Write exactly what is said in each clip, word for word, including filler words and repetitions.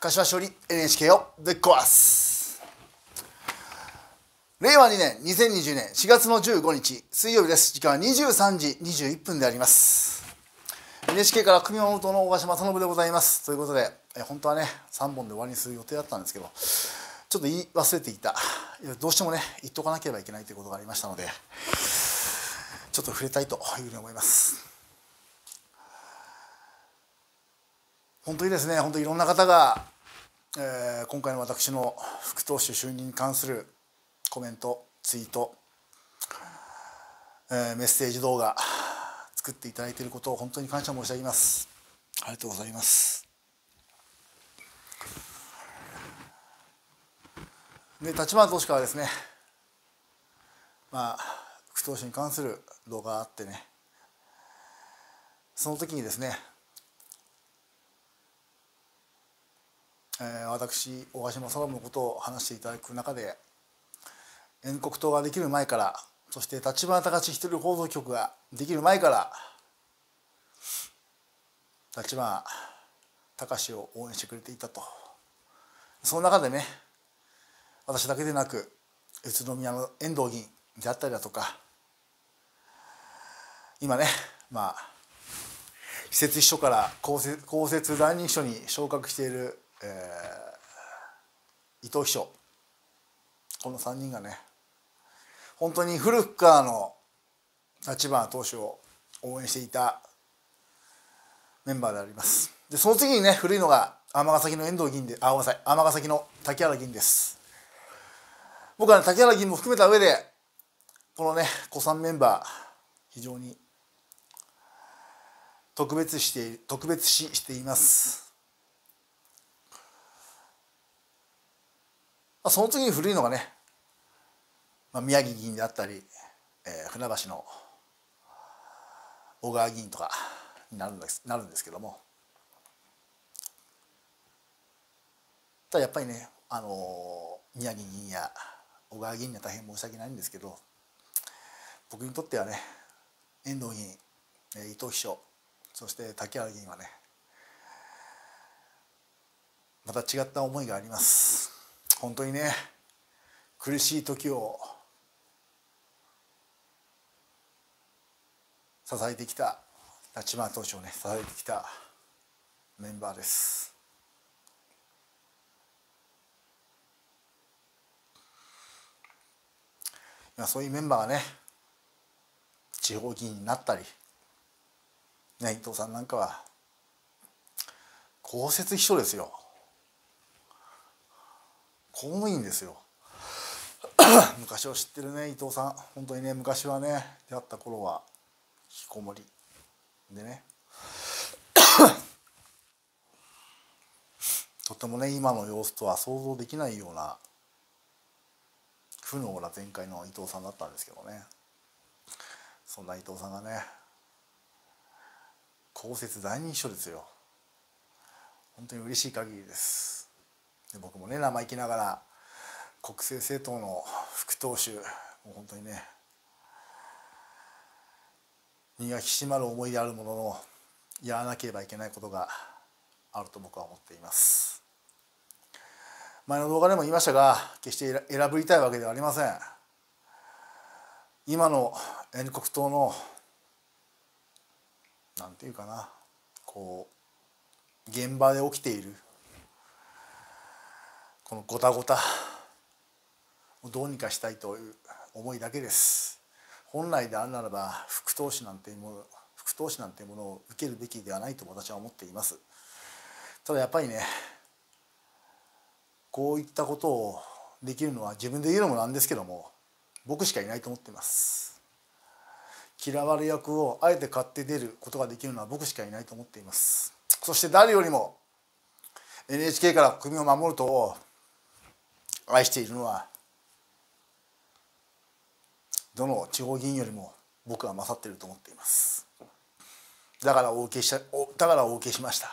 柏しおり エヌエイチケー をぶっ壊す。れいわにねんにせんにじゅうねんしがつのじゅうごにち水曜日です。時間はにじゅうさんじにじゅういっぷんであります。 エヌエイチケー から組守の大ヶ島頼でございます。ということでえ本当はねさんぼんで終わりにする予定だったんですけど、ちょっと言い忘れていた。いやどうしてもね言っとかなければいけないということがありましたので、ちょっと触れたいというふうに思います。本当にですね、本当にいろんな方が、えー、今回の私の副投手就任に関するコメント、ツイート、えー、メッセージ動画作っていただいていることを本当に感謝申し上げます。ありがとうございます。で、立花投手からですね、まあ副投手に関する動画があってね、その時にですね、えー、私大ヶ島サロンのことを話していただく中で、遠国党ができる前から、そして立花隆一人放送局ができる前から立花隆を応援してくれていたと。その中でね、私だけでなく宇都宮の遠藤議員であったりだとか、今ねまあ私設秘書から公設公設第二秘書に昇格している、えー、伊藤秘書、このさんにんがね本当に古くからの立花投手を応援していたメンバーであります。でその次にね古いのが尼崎の遠藤議員で、あごめんなさい、尼崎の竹原議員です。僕は、ね、竹原議員も含めた上でこのね古参メンバー非常に特別して特別視しています。まあ、その次に古いのがね、まあ、宮城議員であったり、えー、船橋の小川議員とかになるんですなるんですけども、ただやっぱりね、あのー、宮城議員や小川議員には大変申し訳ないんですけど、僕にとってはね遠藤議員、伊藤秘書、そして竹原議員はねまた違った思いがあります。本当にね苦しい時を支えてきた立花投手をね支えてきたメンバーです。今そういうメンバーがね地方議員になったり、ね、伊藤さんなんかは公設秘書ですよ。公務員ですよ。昔を知ってるね伊藤さん、本当にね昔はね出会った頃は引きこもりでねとてもね今の様子とは想像できないような負のオーラ全開の伊藤さんだったんですけどね、そんな伊藤さんがね公設第二秘書ですよ。本当に嬉しい限りです。で僕もね生意気ながら国政政党の副党首、もう本当にね身が引き締まる思いであるものの、やらなければいけないことがあると僕は思っています。前の動画でも言いましたが、決して選ぶりたいわけではありません。今の遠国党のなんていうかな、こう現場で起きているこのごたごたをどうにかしたいという思いだけです。本来であるならば副党首なんていうもの副党首なんていうものを受けるべきではないと私は思っています。ただやっぱりねこういったことをできるのは自分で言うのもなんですけども僕しかいないと思っています。嫌われ役をあえて買って出ることができるのは僕しかいないと思っています。そして誰よりも エヌエイチケー から国を守る党を愛しているのはどの地方議員よりも僕は勝っていると思っています。だからお受けしただからお受けしました。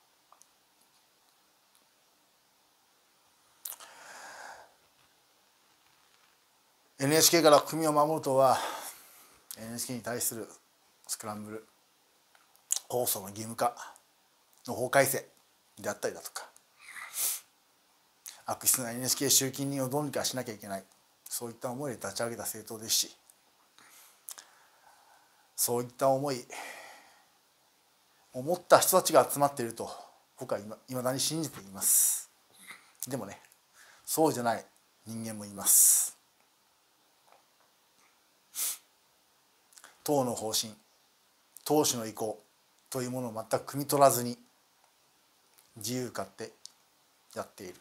エヌエイチケー から国を守る党は エヌエイチケー に対するスクランブル放送の義務化の法改正であったりだとか、 悪質な エヌエイチケー 集金人をどうにかしなきゃいけない、そういった思いで立ち上げた政党ですし、そういった思いを持った人たちが集まっていると僕はいまだに信じています。でもね、そうじゃない人間もいます。党の方針、党首の意向というものを全く汲み取らずに自由勝手やっている。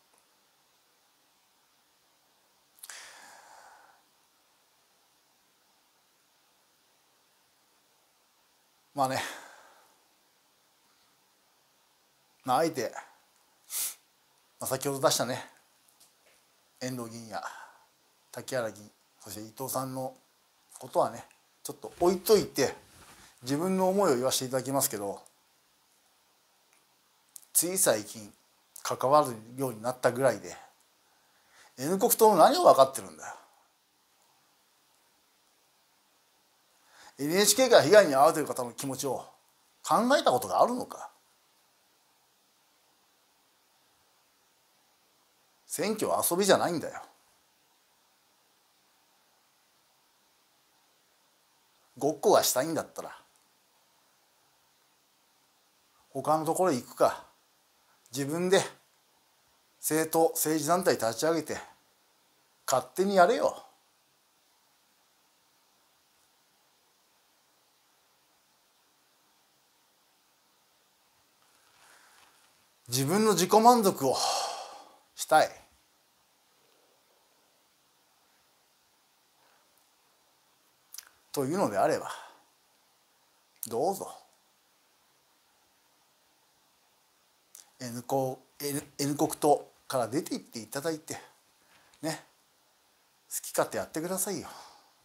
まあね、まああえて、まあ、先ほど出したね遠藤議員や竹原議員、そして伊藤さんのことはねちょっと置いといて、自分の思いを言わせていただきますけど、つい最近関わるようになったぐらいで N 国党の何を分かってるんだよ。 エヌエイチケー が被害に遭うという方の気持ちを考えたことがあるのか。選挙は遊びじゃないんだよ。ごっこがしたいんだったら他のところへ行くか、自分で政党政治団体立ち上げて勝手にやれよ。自分の自己満足をしたいというのであればどうぞ N 国 N, N 国党から出ていっていただいてね、好き勝手やってくださいよ。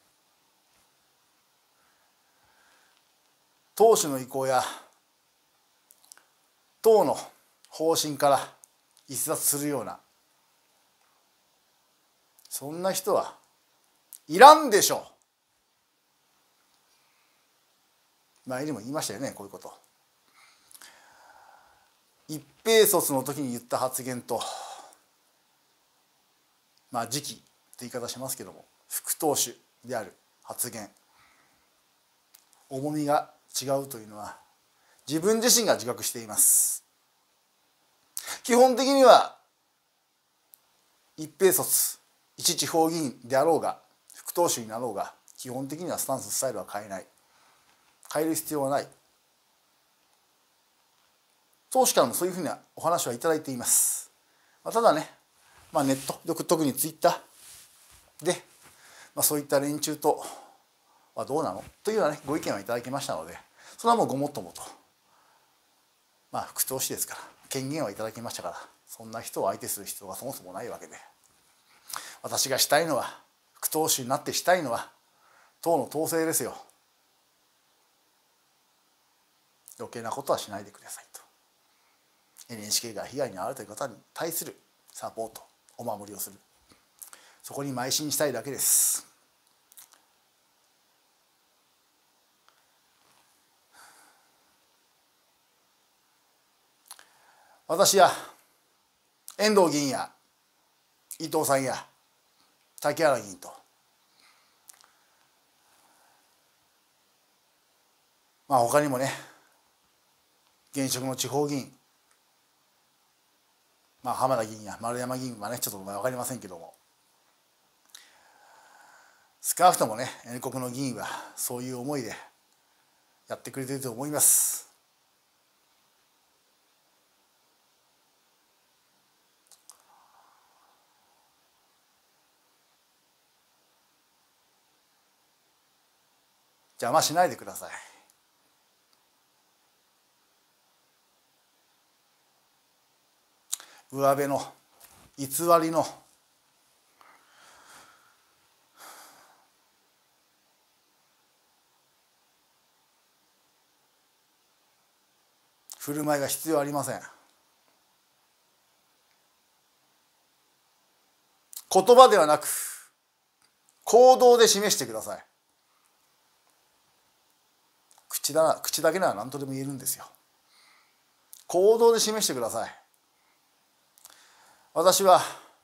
党首の意向や党の方針から逸脱するようなそんな人はいらんでしょう。前にも言いましたよね、こういうこと。一平卒の時に言った発言と、まあ次期って言い方しますけども、副党首である発言、重みが違うというのは自分自身が自覚しています。基本的には一平卒一地方議員であろうが副党首になろうが基本的にはスタンススタイルは変えない、変える必要はない。党首からもそういうふうなお話はいただいています。まあ、ただね、まあ、ネット特にツイッターで、まあ、そういった連中とはどうなのというような、ね、ご意見をいただきましたので、それはもうごもっともと、まあ副党首ですから権限はいただきましたから、そんな人を相手する必要がそもそもないわけで、私がしたいのは、副党首になってしたいのは党の統制ですよ。余計なことはしないでくださいと。 エヌエイチケー が被害に遭うという方に対するサポート、お守りをする、そこに邁進したいだけです。私や遠藤議員や伊藤さんや竹原議員と、まあ他にもね現職の地方議員、まあ浜田議員や丸山議員はねちょっと分かりませんけども、少なくともね N 国の議員はそういう思いでやってくれていると思います。邪魔しないでください。上辺の偽りの振る舞いが必要ありません。言葉ではなく行動で示してください。口だ、口だけなら何とでも言えるんですよ。行動で示してください。 私は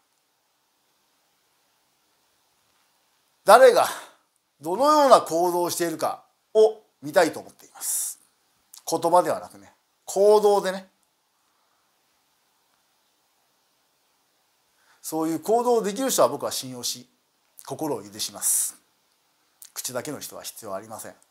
誰がどのような行動をしているかを見たいと思っています。言葉ではなくね、行動でね。そういう行動をできる人は僕は信用し、心を許します。口だけの人は必要ありません。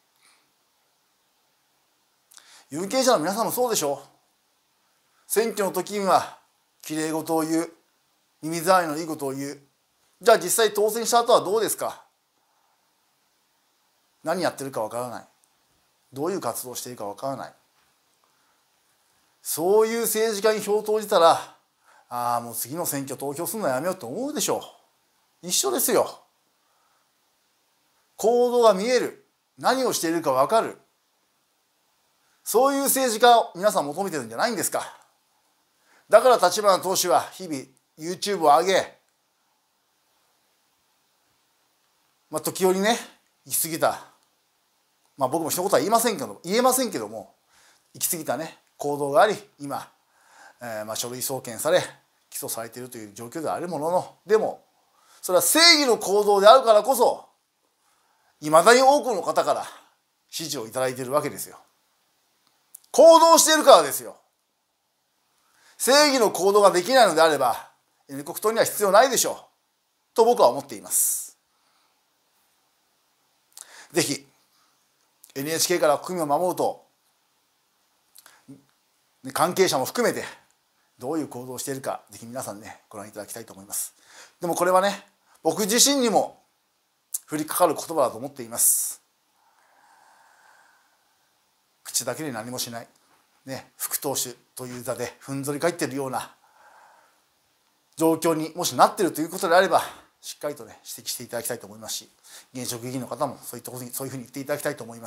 有権者の皆さんもそうでしょう。選挙の時にはきれい事を言う、耳障りのいいことを言う。じゃあ実際当選した後はどうですか。何やってるかわからない、どういう活動をしているかわからない。そういう政治家に票を投じたら、ああもう次の選挙投票するのやめようと思うでしょう。一緒ですよ。行動が見える、何をしているかわかる、そういう政治家を皆さん求めてるんじゃないんですか。だから立花党首は日々 YouTube を上げ、まあ時折ね行き過ぎた、まあ僕も一言は言いませんけど言えませんけども、行き過ぎたね行動があり、今、えー、まあ書類送検され起訴されているという状況ではあるものの、でもそれは正義の行動であるからこそいまだに多くの方から支持をいただいているわけですよ。行動しているからですよ。正義の行動ができないのであれば N 国党には必要ないでしょうと僕は思っています。ぜひ エヌエイチケー から国民を守ると関係者も含めてどういう行動をしているか、ぜひ皆さんねご覧いただきたいと思います。でもこれはね僕自身にも降りかかる言葉だと思っています。口だけで何もしない、ね、副党首という座でふんぞり返っているような状況にもしなっているということであれば、しっかりとね指摘していただきたいと思いますし、現職議員の方もそういったことにそういうふうに言っていただきたいと思います。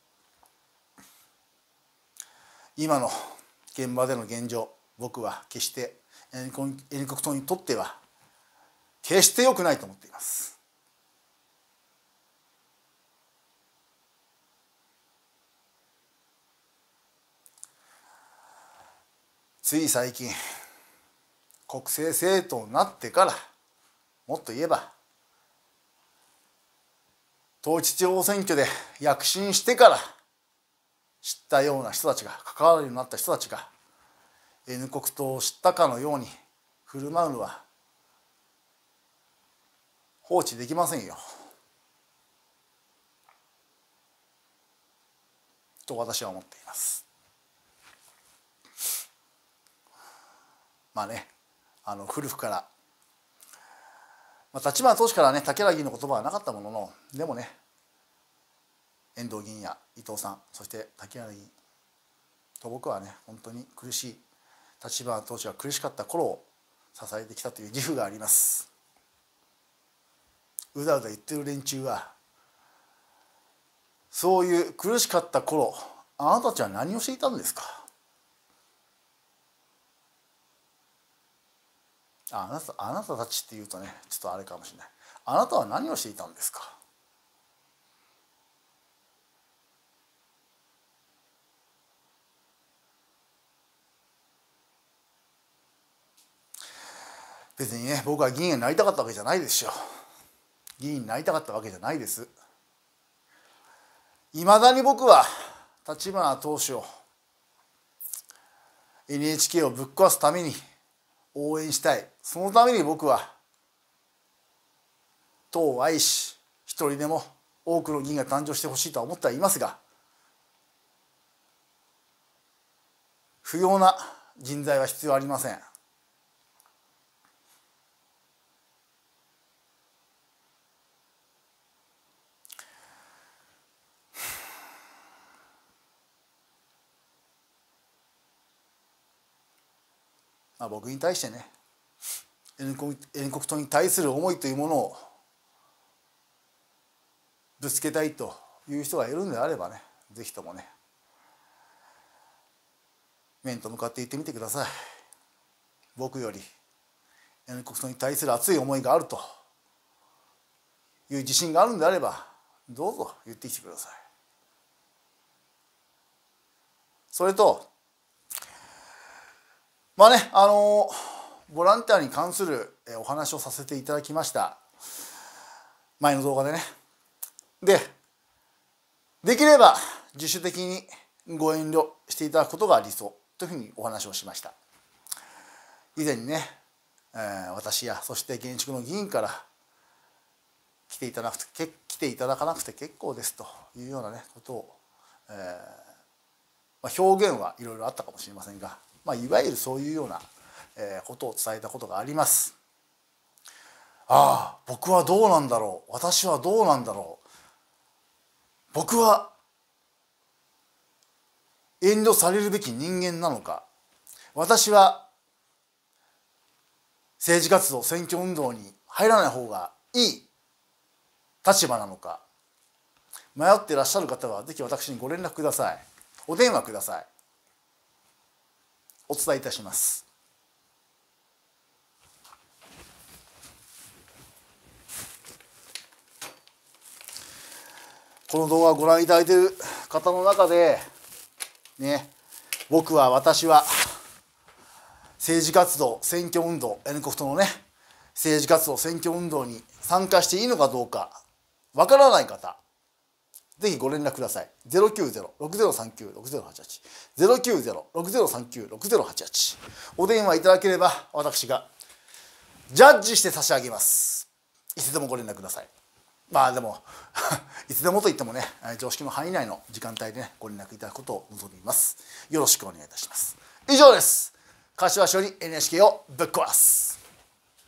今の現場での現状、僕は決して N 国党にとっては決して良くないと思っています。つい最近国政政党になってから、もっと言えば統一地方選挙で躍進してから知ったような人たちが、関わるようになった人たちが N 国党を知ったかのように振る舞うのは放置できませんよと私は思っています。まあね、あの古くから、まあ、立花党首からね竹原議員の言葉はなかったものの、でもね遠藤議員や伊藤さん、そして竹原議員と僕はね本当に苦しい、立花党首が苦しかった頃を支えてきたという自負があります。うだうだ言ってる連中は、そういう苦しかった頃あなたたちは何をしていたんですか。あなたあなたたちっていうとねちょっとあれかもしれない。あなたは何をしていたんですか。別にね僕は議員になりたかったわけじゃないですよ。議員になりたかったわけじゃないです。いまだに僕は立花党首を エヌエイチケー をぶっ壊すために応援したい。そのために僕は党を愛し、一人でも多くの議員が誕生してほしいとは思ってはいますが、不要な人材は必要ありません。まあ僕に対してね N 国党に対する思いというものをぶつけたいという人がいるんであればね、ぜひともね面と向かって言ってみてください。僕より N 国党に対する熱い思いがあるという自信があるんであればどうぞ言ってきてください。それとまあねあのボランティアに関するお話をさせていただきました。前の動画でね。で、できれば自主的にご遠慮していただくことが理想というふうにお話をしました。以前にね、えー、私やそして現職の議員から来ていただくて来ていただかなくて結構ですというようなねことを、えーまあ、表現はいろいろあったかもしれませんが、まあ、いわゆるそういうような、えー、ことを伝えたことがあります。ああ、僕はどうなんだろう、私はどうなんだろう、僕は遠慮されるべき人間なのか、私は政治活動選挙運動に入らない方がいい立場なのか、迷っていらっしゃる方はぜひ私にご連絡ください。お電話ください。お伝えいたします。この動画をご覧いただいている方の中でね、僕は私は政治活動選挙運動 N 国党のね政治活動選挙運動に参加していいのかどうかわからない方、ぜひご連絡ください。ゼロきゅうゼロ ろくゼロさんきゅう ろくゼロはちはち ゼロきゅうゼロ ろくゼロさんきゅう ろくゼロはちはち、お電話いただければ私がジャッジして差し上げます。いつでもご連絡ください。まあでもいつでもといってもね、常識の範囲内の時間帯でねご連絡いただくことを望みます。よろしくお願いいたします。以上です。柏しおり エヌエイチケー をぶっ壊す。